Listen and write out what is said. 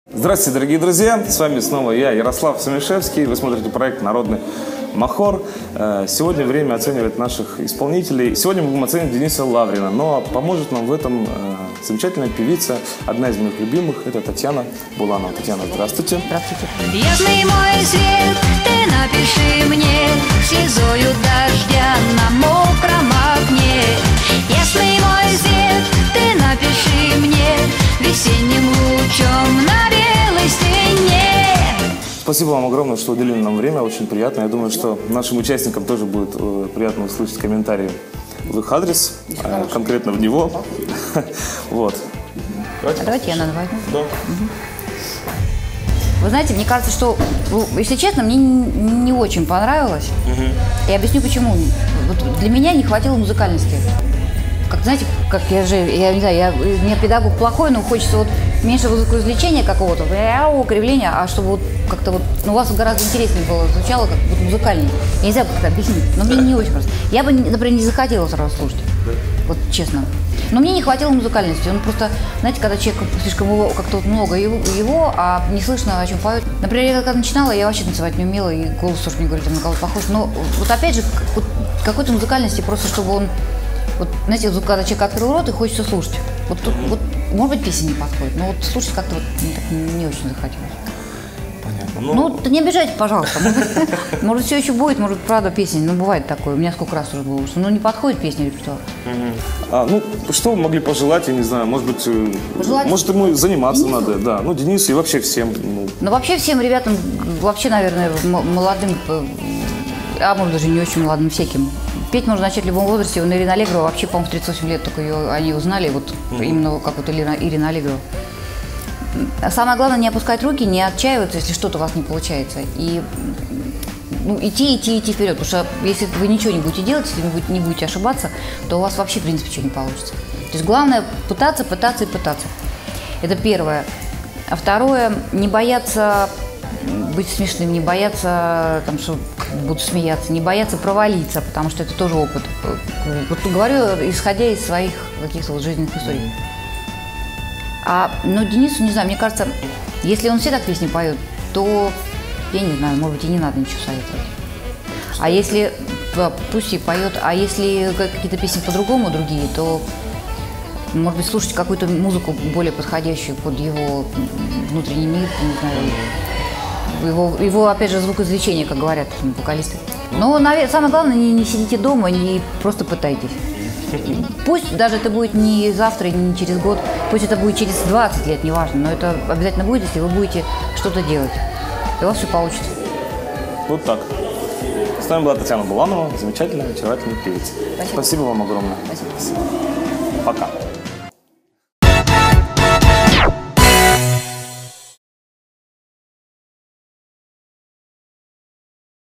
Здравствуйте, дорогие друзья! С вами снова я, Ярослав Сумишевский. Вы смотрите проект «Народный Махор». Сегодня время оценивать наших исполнителей. Сегодня мы будем оценивать Дениса Лаврина, но поможет нам в этом замечательная певица, одна из моих любимых, это Татьяна Буланова. Татьяна, здравствуйте. Здравствуйте. Ясный мой свет, ты напиши мне слезою дождя на мокром окне. Ясный мой свет, ты напиши мне весенним лучом на белой стене. Спасибо вам огромное, что уделили нам время, очень приятно. Я думаю, что нашим участникам тоже будет приятно услышать комментарии в их адрес, конкретно в него. Вот. Давайте я назову. Да. Вы знаете, мне кажется, что, если честно, мне не очень понравилось. Я объясню почему. Вот для меня не хватило музыкальности. Как, знаете, как я не знаю, у меня педагог плохой, но хочется вот меньше звукоизвлечения какого-то, кривления, а чтобы вот как-то вот, у вас гораздо интереснее было, звучало как вот музыкальнее. Я не знаю, как это объяснить, но мне не очень просто. Я бы, например, не захотела сразу слушать, вот честно. Но мне не хватило музыкальности. Он просто, знаете, когда человек слишком как-то вот много его, а не слышно, о чем поет. Например, я когда начинала, я вообще танцевать не умела, и голос тоже не говорит, на кого-то похож. Но вот опять же, вот, какой-то музыкальности, просто чтобы он, вот, знаете, когда человек открыл рот, и хочется слушать. Вот тут, вот, может быть, песня не подходит, но вот слушать как-то вот не очень захотелось. Понятно. Ну, не обижайтесь, пожалуйста. Может, все еще будет, может, правда, песня. Ну, бывает такое. У меня сколько раз уже было, что не подходит песня репертуар. Ну, что вы могли пожелать, я не знаю, может быть, может ему заниматься Денису? Надо, да. Ну, Денису и вообще всем. Ну, вообще всем ребятам, вообще, наверное, молодым, а может, даже не очень молодым, всяким. Петь можно начать в любом возрасте. У Ирины Аллегрова вообще, по-моему, в 38 лет только они узнали, вот именно как вот Ирина Аллегрова. Самое главное, не опускать руки, не отчаиваться, если что-то у вас не получается. И идти вперед. Потому что если вы ничего не будете делать, если вы не будете ошибаться, то у вас вообще, в принципе, ничего не получится. То есть главное пытаться. Это первое. А второе, не бояться быть смешным, не бояться, что будут смеяться, не бояться провалиться, потому что это тоже опыт. Вот говорю, исходя из своих каких-то вот жизненных историй. Но Денису, не знаю, мне кажется, если он все так песни поет, то, я не знаю, может быть, и не надо ничего советовать. А если, пусть и поет, а если какие-то песни по-другому, другие, то, может быть, слушать какую-то музыку более подходящую под его внутренний мир, не знаю, его опять же, звукоизвлечение, как говорят вокалисты. Но, самое главное, не сидите дома, не просто пытайтесь. Пусть даже это будет не завтра, не через год, пусть это будет через 20 лет, неважно, но это обязательно будет, если вы будете что-то делать. И у вас все получится. Вот так. С нами была Татьяна Буланова, замечательная, очаровательная певица. Спасибо вам огромное. Спасибо. Пока.